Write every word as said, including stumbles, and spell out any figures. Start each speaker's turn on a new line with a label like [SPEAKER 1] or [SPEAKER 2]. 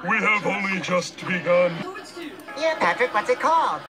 [SPEAKER 1] We have only just begun.
[SPEAKER 2] Yeah, Patrick, what's it called?